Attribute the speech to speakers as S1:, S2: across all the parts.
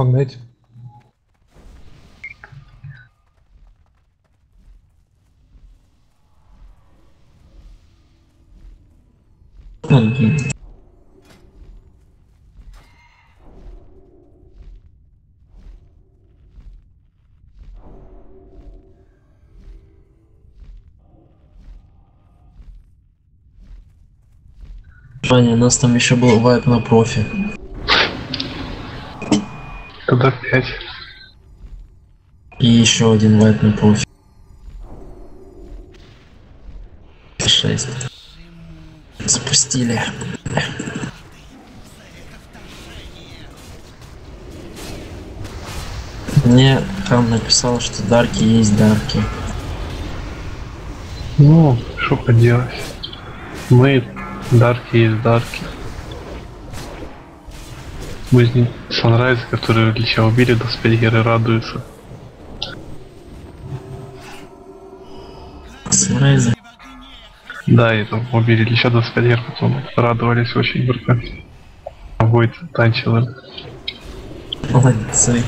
S1: Флаг дайте.
S2: Ваня, у нас там еще был вайп на профи.
S3: Туда 5.
S2: И еще один вайп на профи. 6. Запустили. Мне там написал, что дарки есть дарки.
S3: Ну, что поделать. Мы дарки есть дарки. Будни Санрайз, который Лича убили, до Спельгеры радуются.
S2: Санрайза.
S3: Да, и там убили Лича до Спельгер, потом радовались очень бурка. А Войт танчил.
S2: Молодцы.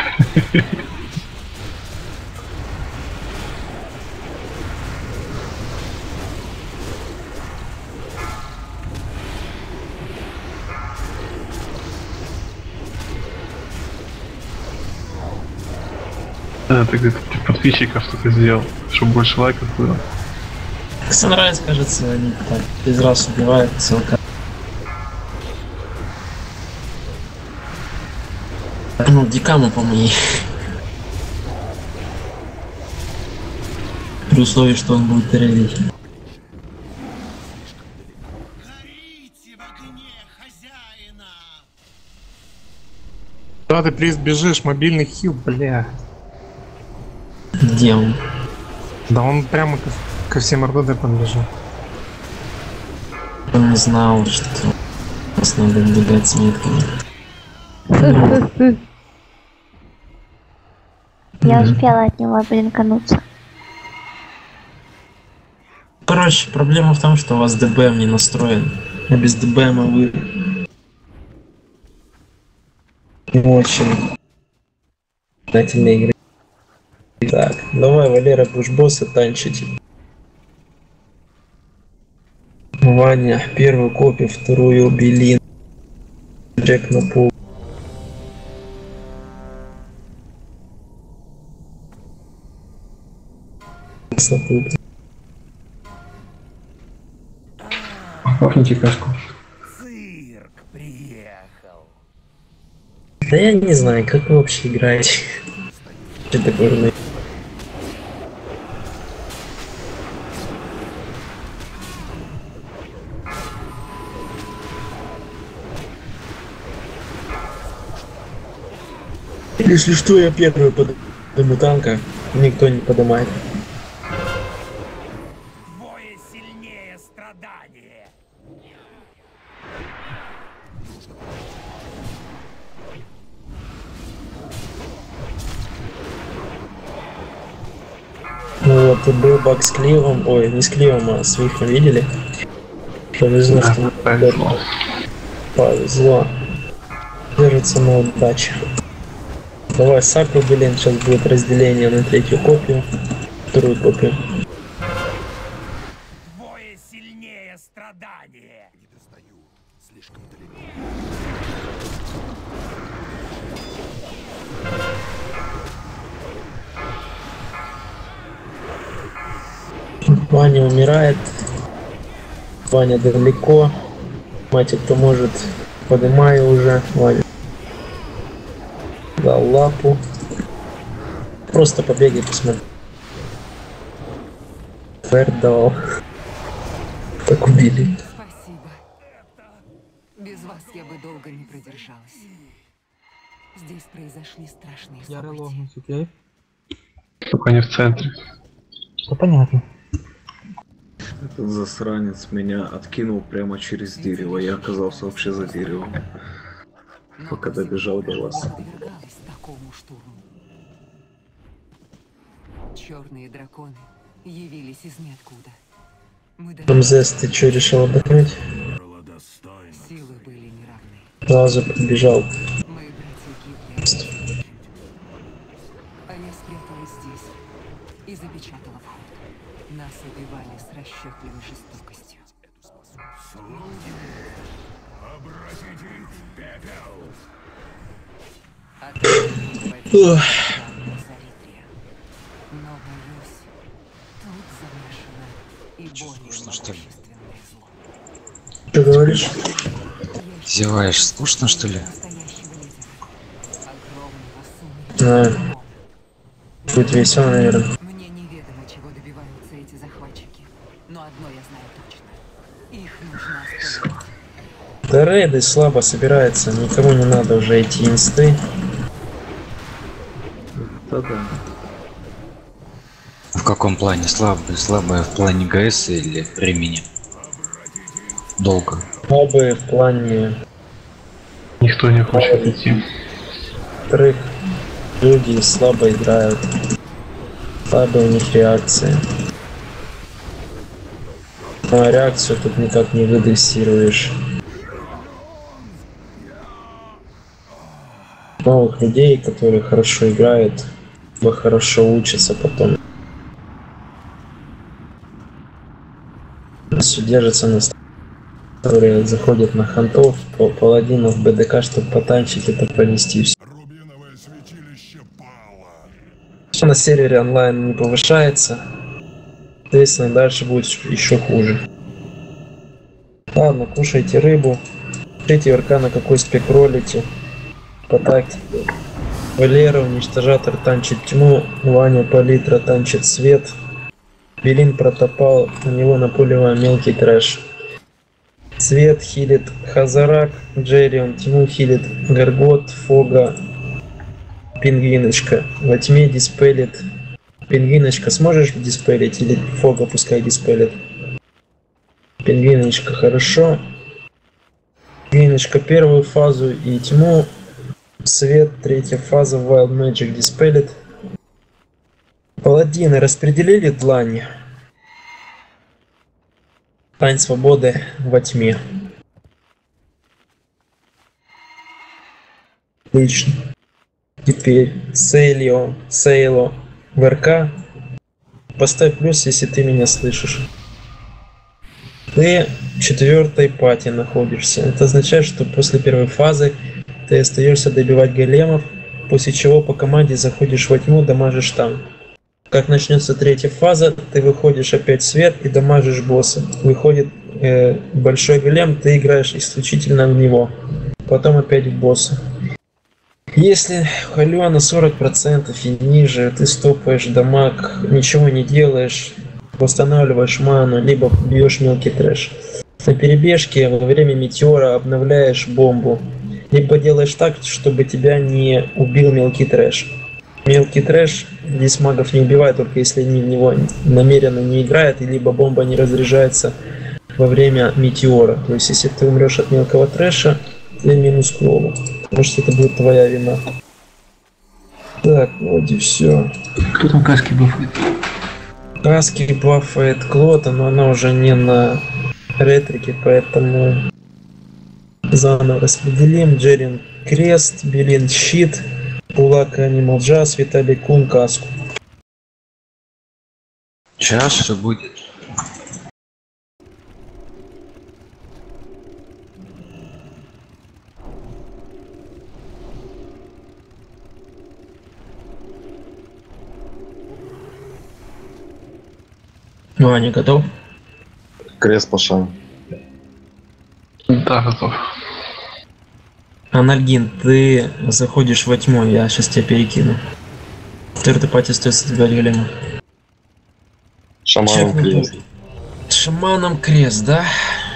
S3: Ты где-то подписчиков что-то сделал, чтобы больше лайков было.
S2: Санрайз, кажется, они так без раз убивают ссылка. Ну, Дикану, по-моему. При условии, что он будет релить.
S1: Да, ты приз бежишь, мобильный хил, бля.
S2: Где он?
S1: Да он прямо ко всем РДД подбежал.
S2: Он не знал, что нас надо бегать с метками.
S4: Я успела от него блинкануться.
S2: Короче, проблема в том, что у вас ДБМ не настроен. А без ДБМа вы не очень знательные игры. Так, давай, Валера, будешь босса танчить. Ваня, первую копию, вторую Белин. Джек на пол.
S3: Пахните кашку.
S5: Цирк приехал.
S2: Да я не знаю, как вы вообще играете. Что такое? Если что, я первый подниму танка, никто не поднимает.
S5: Двое сильнее страдания.
S2: Ну вот, тут был баг с Кливом, ой, не с Кливом, а с Вихом, видели? Повезло,
S3: Да,
S2: что
S3: повезло.
S2: повезло. Держится на удаче. Давай, Саку, блин, сейчас будет разделение на третью копию, вторую копию.
S5: Двое сильнее страдания. Не достаю. Слишком далеко.
S2: Ваня умирает. Ваня далеко. Мать, кто может, поднимаю уже. Ваня дал лапу. Просто побегай, посмотри. Фэр дал. Так убили.
S6: Спасибо. Без вас я бы долго не продержалась. Здесь произошли страшные
S1: Я
S6: события.
S1: релогнусь, окей?
S3: Только не в центре.
S1: Ну понятно.
S7: Этот засранец меня откинул прямо через дерево. Я оказался вообще за деревом,
S6: Но
S7: пока
S6: до сих
S7: добежал
S6: пор
S7: до вас.
S6: не подвергалась такому штурму. Черные драконы явились из ниоткуда. Мы
S2: МЗС, ты что, решил отдохнуть?
S6: силы были неравны.
S2: Сразу побежал.
S6: Мои братья гибли. Ария спряталась здесь и запечатала вход. Нас убивали с расчетливой жестокостью.
S5: Слуги, обратите их в пепел.
S6: Но, боюсь, тут замешано и более
S8: что ли?
S6: могущественное зло.
S2: Что говоришь?
S8: Зеваешь, скучно что ли?
S6: Настоящего лидера. Огромного сумеречного.
S2: Будет весело, наверное.
S6: Мне неведомо, чего добиваются эти захватчики. Но одно я знаю точно. Их нужно остановить.
S2: Да рейды слабо собирается, никому не надо уже эти инсты.
S7: Да-да.
S8: В каком плане? Слабая в плане ГС или времени? Долго.
S2: Слабые в плане
S3: Никто не хочет идти.
S2: вторых, люди слабо играют. Слабая у них реакция. Но реакцию тут никак не выдрессируешь. Новых людей, которые хорошо играют, либо хорошо учатся потом. Все держится на которые заходят на хантов, паладинов, БДК, чтобы потанчить это пронести все.
S5: Рубиновое святилище пало.
S2: Все на сервере онлайн не повышается. Соответственно, дальше будет еще хуже. Ладно, кушайте рыбу. Смотрите РК на какой спек ролите. По тактике. Валера, уничтожатор, танчит тьму. Ваня, палитра, танчит свет. Белин протопал, у него на полевой мелкий трэш. Свет хилит Хазарак, Джеррион, тьму хилит Гаргот, Фога, Пингвиночка. Во тьме диспелит. Пингвиночка, сможешь диспелить или Фога пускай диспелит? Пингвиночка, хорошо. Пингвиночка первую фазу и тьму. Свет, третья фаза, Wild Magic диспелит. Паладины распределили длани. Тань свободы во тьме. Отлично. Теперь Сейло в РК. Поставь плюс, если ты меня слышишь. Ты в 4-й пати находишься. Это означает, что после первой фазы ты остаешься добивать големов, после чего по команде заходишь во тьму, дамажишь там. Как начнется 3-я фаза, ты выходишь опять в свет и дамажишь босса. Выходит большой голем, ты играешь исключительно в него. Потом опять в босса. Если халё на 40% и ниже, ты стопаешь дамаг, ничего не делаешь, восстанавливаешь ману, либо бьешь мелкий трэш. На перебежке во время метеора обновляешь бомбу. Либо делаешь так, чтобы тебя не убил мелкий трэш. Мелкий трэш здесь магов не убивает, только если они в него намеренно не играют, и либо бомба не разряжается во время метеора. То есть, если ты умрешь от мелкого трэша, ты минус крову. Потому что это будет твоя вина. Так, вроде все.
S3: Кто там каски бафает?
S2: Каски бафает Клота, но она уже не на ретрике, поэтому заново распределим. Джерин крест, Белин щит, Пулак Анимал Джаз, Виталий Кун каску.
S8: Сейчас все будет.
S2: Ваня, готов?
S9: Крест пошел.
S3: Да, готов.
S2: Анальгин, ты заходишь во тьму, я сейчас тебя перекину. Четвертый пати остается с голема.
S9: Шаманом крест.
S2: Шаманом крест, да?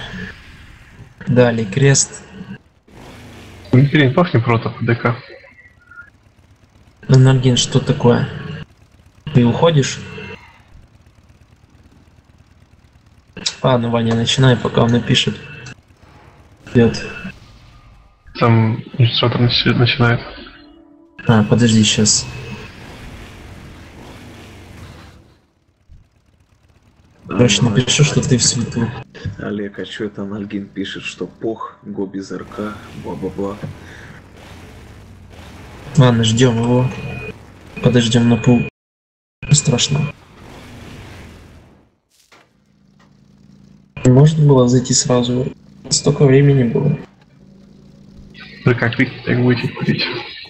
S2: Далее крест.
S3: Дмитрий, не пахнет против ДК.
S2: Анальгин, что такое? Ты уходишь? Ладно, Ваня, начинай, пока он напишет. Вперед.
S3: Там администратор начинает.
S2: А, подожди, сейчас. Короче, напишу, что ты в свету.
S7: Олег, а что это Анальгин пишет, что пох, го без РК, бла-бла-бла.
S2: Ладно, ждем его. Подождем на пул. Страшно. Можно было зайти сразу. Столько времени было.
S3: Вы как видите, так будете курить.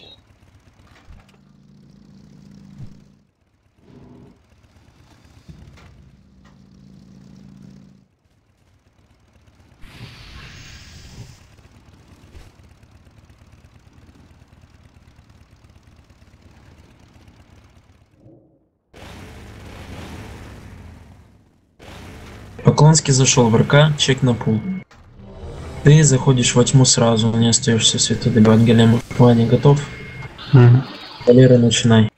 S2: Поклонский зашел в РК, чек на пул. Ты заходишь во тьму сразу, не остаешься в свету добивать голема. Ваня, готов? Валера, начинай.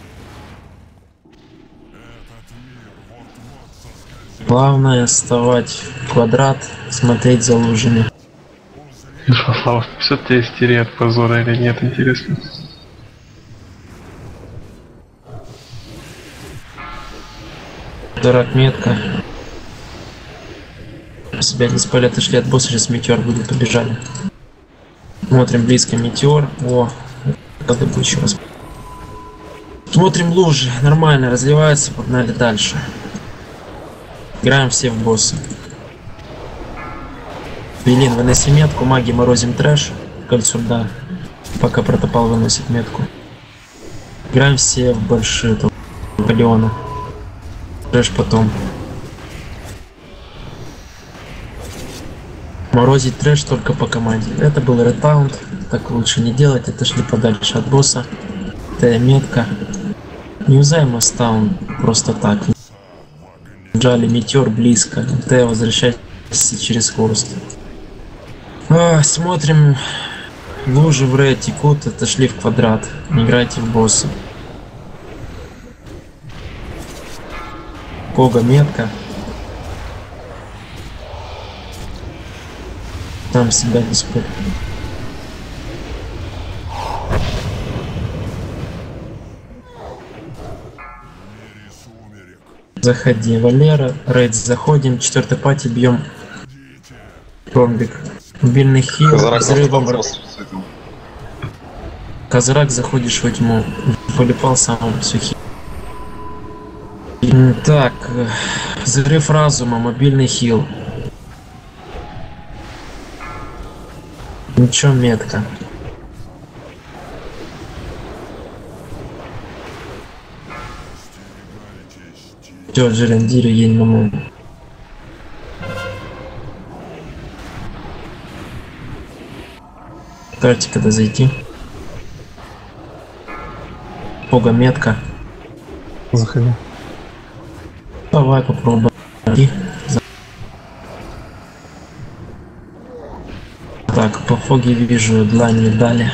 S2: Главное вставать в квадрат, смотреть за лужами.
S3: Ну что, Слава, все тебе истерия от позора или нет, интересно?
S2: Дурак, метка. Себя не спали, отошли от босса, сейчас метеор будет, побежали. Смотрим близко метеор. О, надо бы еще раз. Смотрим лужи, нормально разливается, погнали дальше. Играем все в босса. Белин, выноси метку, маги морозим трэш. Кольцо, да. Пока протопал выносит метку. Играем все в большие Леона. Трэш потом. Морозить трэш только по команде. Это был ретаунд, так лучше не делать, отошли подальше от босса. Т метка. Не юзаем мастаун просто так. Жали метеор близко. Т возвращайся через хвост. Смотрим. Лужи в рейд текут, отошли в квадрат. Играйте в босса. Кога метка. Там себя дисплей. Заходи, Валера, рейд заходим, 4-й пати бьем. Ромбик. Мобильный хил, взрывом. Казарак, заходишь во тьму. Полипал самым сухим. Так, взрыв разума, мобильный хил. Ничего, метка. Все, Джерендири, едем на мол. Карте, когда зайти. Ого, метка.
S1: Заходи.
S2: Давай попробуем. Так, по фоге вижу длань медали.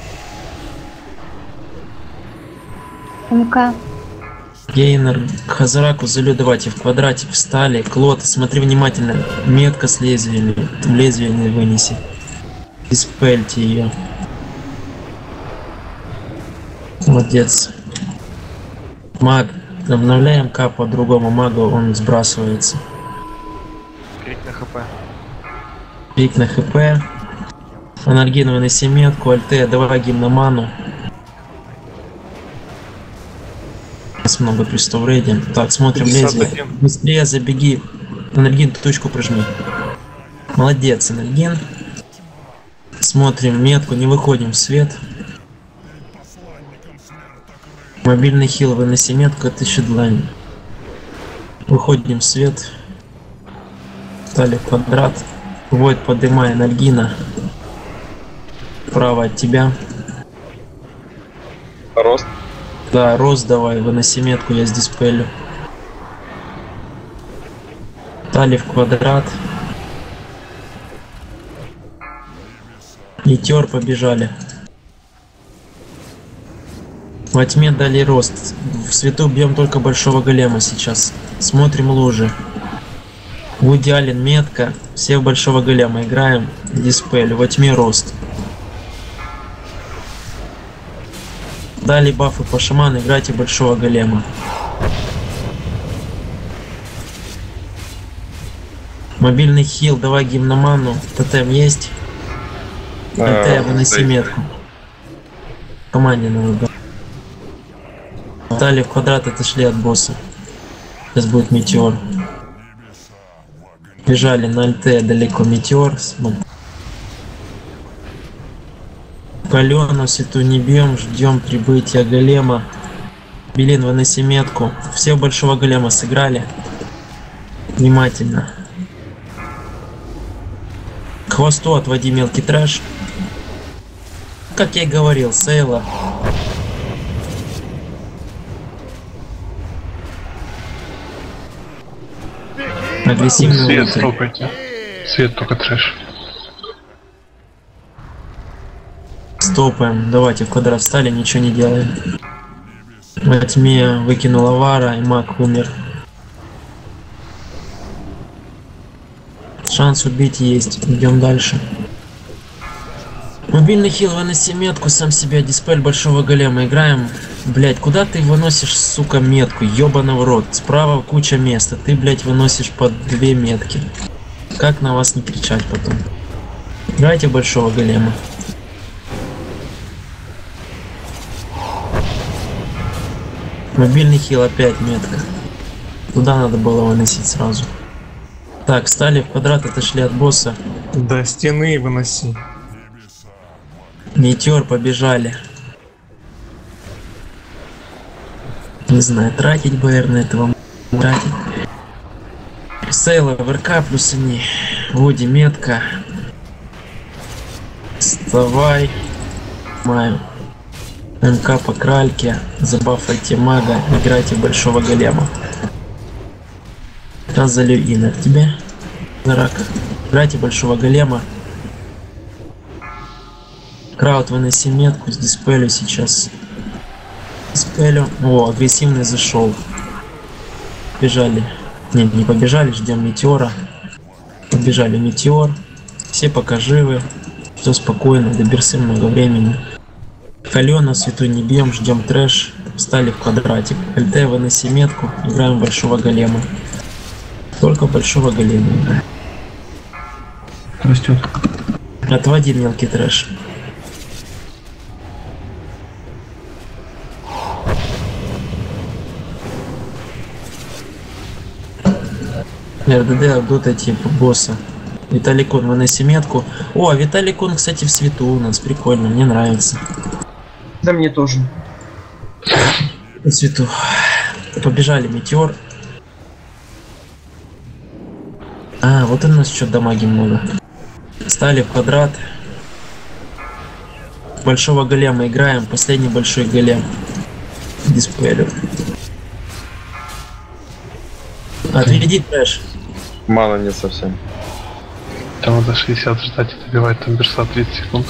S4: МК.
S2: Гейнер, к Хазараку залю, давайте в квадрате встали. Клод, смотри внимательно. Метка с лезвиями. Там лезвие не вынеси. Диспельте ее. Молодец. Маг. Обновляем К по другому магу, он сбрасывается.
S10: Пик на хп.
S2: Пик на хп. Анальгин, выноси метку. Альте, давай гимноману. У нас много крестов рейди. Так, смотрим лезвие. Быстрее забеги. Анальгин, точку прижми. Молодец, Анальгин. Смотрим метку, не выходим в свет. Мобильный хил, выноси метку, это еще длань. Выходим в свет. Стали квадрат. Войд, поднимай Анальгина. Право от тебя.
S9: Рост.
S2: Да, рост давай, выноси метку, я здесь пелю. Дали в квадрат. Метеор, побежали. Во тьме дали рост. В свету бьем только большого голема сейчас. Смотрим лужи. Вуди Аллен, метка. Все в большого голема играем. Диспель. Во тьме рост. Дали бафы по шаману, играйте большого голема. Мобильный хил, давай гимноману. Тотем есть? ТТ, выноси метку. Команде надо. Стали в квадрат, отошли от босса. Сейчас будет метеор. Бежали на альте далеко метеор. Калену сету не бьем, ждем прибытия голема. Белин, выноси метку. Все большого голема сыграли. Внимательно. К хвосту отводи мелкий трэш. Как я и говорил, Сейла. Агрессивный
S3: Свет
S2: луты.
S3: стопайте. Свет только трэш.
S2: Стопаем. Давайте в квадрат встали, ничего не делаем. Во тьме выкинула Вара, и маг умер. Шанс убить есть. Идем дальше. Мобильный хил, выноси метку, сам себя, диспель большого голема. Играем. Блять, куда ты выносишь, сука, метку? Ёбаный в рот. Справа куча места. Ты, блять, выносишь под 2 метки. Как на вас не кричать потом? Играйте большого голема. Мобильный хил опять метка. Туда надо было выносить сразу. Так, стали в квадрат, отошли от босса.
S1: До стены выноси.
S2: Метеор, побежали. Не знаю, тратить БР на этого тратить. Сейла, ВРК плюс они. Води метка. Вставай. Маю. МК по кральке. Забафайте мага. Играйте большого голема. Сейчас залью инер тебе. Зарак. Играйте большого голема. Крауд, выноси метку. С диспелю сейчас. Диспелю. О, агрессивный зашел. Побежали. Нет, не побежали, ждем метеора. Побежали метеор. Все пока живы. Все спокойно, до берсы много времени. Калена свету не бьем, ждем трэш. Встали в квадратик. ЛТ, выноси метку. Играем большого голема. Только большого голема играем.
S3: Растет.
S2: Отводи мелкий трэш. РДД обдута типа босса. Виталий Кун, выноси метку. О, Виталий Кун, кстати, в свету у нас. Прикольно, мне нравится.
S11: Да мне тоже.
S2: В свету. Побежали, метеор. А, вот у нас что дамаги много. Стали в квадрат. Большого голема играем. Последний большой голем. Диспелю. Отведи трэш.
S9: Мало нет совсем.
S3: Там надо 60 ждать и добивать там берса 30 секунд.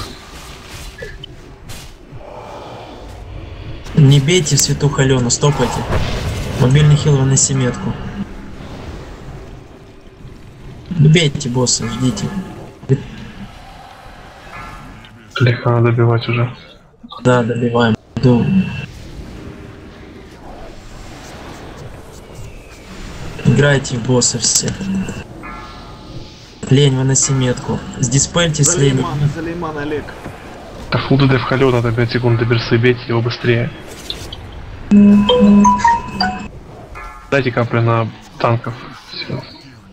S2: Не бейте в свету Халену, стопайте. Мобильный хил, выноси метку. Не бейте босса, ждите.
S3: Легко надо добивать уже.
S2: Да, добиваем. Иду. Играйте в босса все. Лень, выноси метку. С диспельте с лень.
S7: Залейман, Олег.
S3: Да фул ДД в халё, надо 5 секунд до берсы, бейте его быстрее. Дайте капли на танков. Все.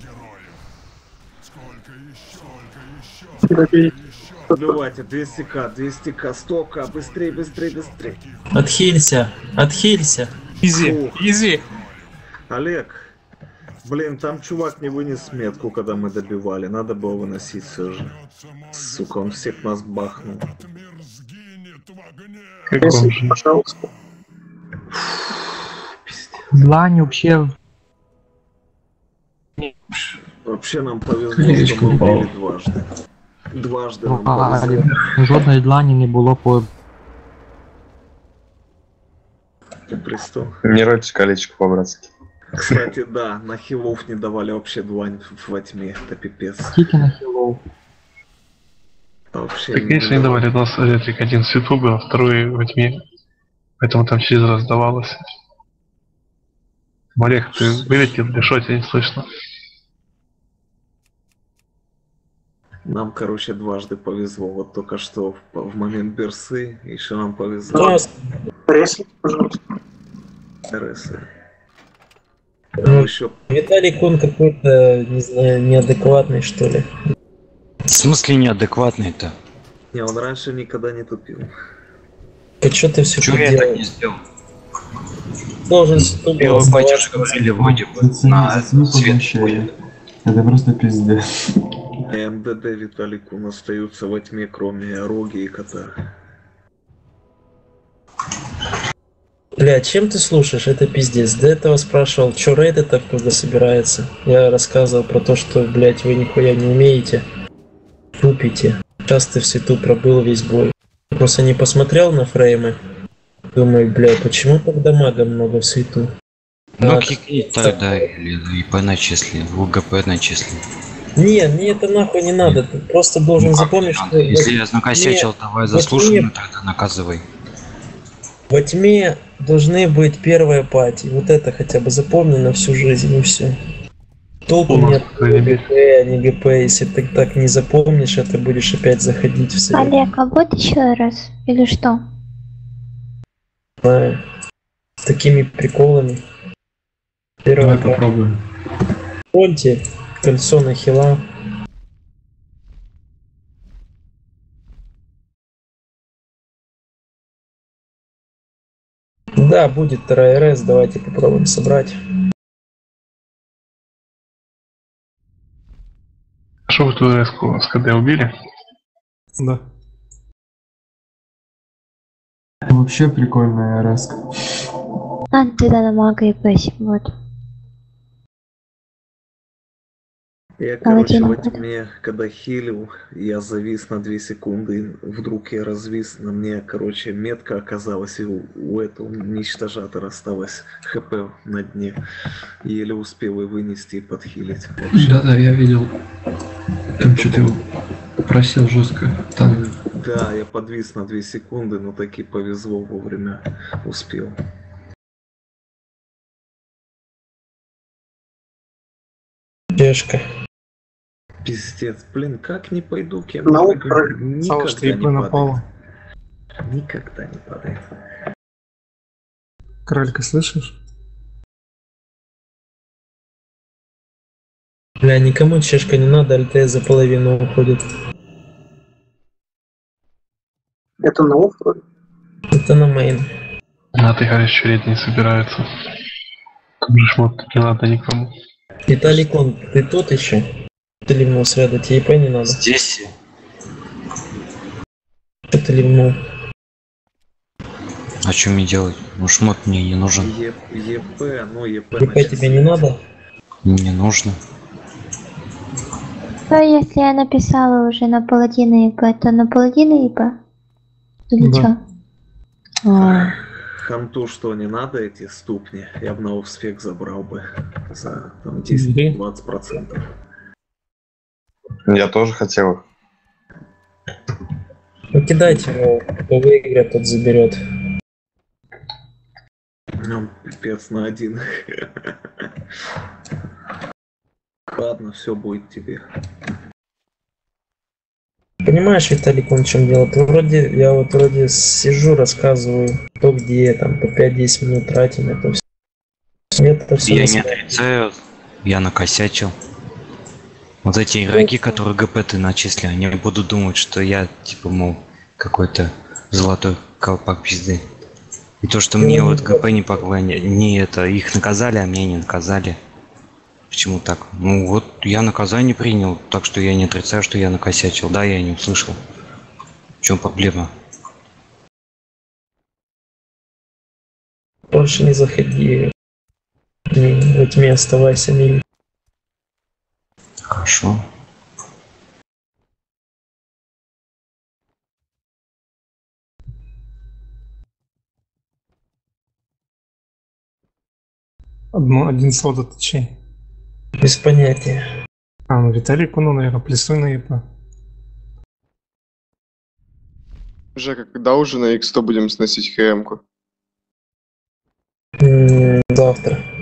S7: Убивайте, 200к, 200к, 100к, быстрее, быстрее, быстрее.
S2: Отхилься, отхилься.
S1: Изи, изи.
S7: Олег, блин, там чувак не вынес метку, когда мы добивали. Надо было выносить все же. Сука, он всех нас бахнул.
S3: Как он же.
S11: Пожалуйста.
S12: Длань вообще...
S7: Вообще нам повезло, что мы убили дважды. Дважды нам повезло.
S12: Жодної длані не було по...
S7: Пристал.
S9: Не ройте колечко по-братски.
S7: Кстати, да, на хилов не давали вообще длань во тьме. Это пипец.
S12: Скільки на хілов?
S7: Вообще
S3: Так, конечно, не давали. У нас электрик один в свету был, а второй во тьме. Поэтому там через раз давалось. Олег, ты вылетел, или что, тебя не слышно?
S7: Нам, короче, дважды повезло. Вот только что в момент берсы еще нам повезло.
S11: Пресс, пожалуйста.
S7: РС.
S2: Ну,
S7: еще...
S2: Виталий Кун какой-то, не знаю, неадекватный, что ли.
S8: В смысле неадекватный-то?
S7: Не, он раньше никогда не тупил.
S2: Так что ты все
S8: Чего
S2: тут
S8: я так
S2: делаешь?
S8: не сделал?
S2: Должен тупо
S8: Белый батюшка были вроде бы на свет.
S12: Это просто пиздец.
S7: МДД Виталий Кун остаются во тьме, кроме Роги и Кота.
S2: Бля, чем ты слушаешь? Это пиздец. До этого спрашивал, что рейды так много собирается. Я рассказывал про то, что, блядь, вы нихуя не умеете. Тупите. Сейчас ты в свету пробыл весь бой. Просто не посмотрел на фреймы. Думаю, бля, почему так дамага много в свету?
S8: Ну,
S2: Так.
S8: кикни тогда, или ИП начисли, УГП начисли.
S2: Не, мне это нахуй не надо. Ты просто должен запомнить, что...
S8: Если я накосячил, давай заслуженно тогда наказывай.
S2: Во тьме должны быть первые пати. Вот это хотя бы запомни на всю жизнь, и все. Толку нет ГП, а не ГП. Если ты так не запомнишь, это будешь опять заходить в совет.
S4: Олег, а вот еще раз? Или что?
S2: Знаю. С такими приколами.
S12: Давай попробуем.
S2: Понти, кольцо на хила. Да, будет вторая РС, давайте попробуем собрать.
S3: Что вы ту РС-ку с КД убили?
S1: Да.
S12: Вообще прикольная РС.
S4: Антидамага и пэсик, вот.
S7: Я, короче, во
S4: Паладин.
S7: тьме, когда хилил, я завис на 2 секунды, вдруг я развис, на мне, короче, метка оказалась, и у этого уничтожатора осталось ХП на дне. Еле успел и вынести, и подхилить.
S12: Да-да, я видел. Там что-то его просил жестко. Там...
S7: Да, я подвис на 2 секунды, но таки повезло, вовремя успел.
S2: Пешка.
S7: Пиздец, блин, как не пойду, кем
S2: На
S7: не
S2: утро.
S7: пойду, никогда не
S1: напала.
S7: падает. Никогда не падает.
S1: Кралька, слышишь?
S2: Бля, никому чешка не надо, альтез за половину уходит.
S11: Это на офф вроде?
S2: Это на мейн.
S3: А ты говоришь, что рейд не собирается. Тут же шмот не надо никому.
S2: Виталий Кон, ты тут еще? Ты ливнул среда, тебе ИП не надо.
S8: Здесь.
S2: Что ты ливнул?
S8: А что мне делать? Ну шмот мне не нужен.
S7: ЕП, ну ЕП
S2: ИП тебе не надо?
S8: Не нужно.
S4: То если я написала уже на паладина ИП, то на паладина ИП? Или
S1: Да.
S4: что?
S7: Ханту что, не надо эти ступни? Я бы на офспек забрал бы за там 10-20%.
S9: Я тоже хотел их.
S2: Ну кидайте его, кто выиграет, тот заберет.
S7: Ну, пипец на один. Ладно, все будет тебе.
S2: Понимаешь, Виталий Кон, в чем дело? Я вот вроде сижу, рассказываю, кто где, там по 5-10 минут тратим, это все. Это все
S8: Я не отрицаю, я накосячил. Вот эти игроки, которые ГП ты начислил, они будут думать, что я, типа, мол, какой-то золотой колпак пизды. И то, что мне вот ГП не поклонили, не это, их наказали, а меня не наказали. Почему так? Ну вот, я наказание принял, так что я не отрицаю, что я накосячил. Да, я не услышал. В чем проблема?
S2: Больше не заходи. В тьме оставайся, мили.
S8: Хорошо.
S1: Один слот это чей?
S2: Без понятия.
S1: А, ну Виталий Куну, наверное, плюсуй на ЕП.
S9: Жека, когда уже на X100 будем сносить ХМ-ку?
S2: Завтра.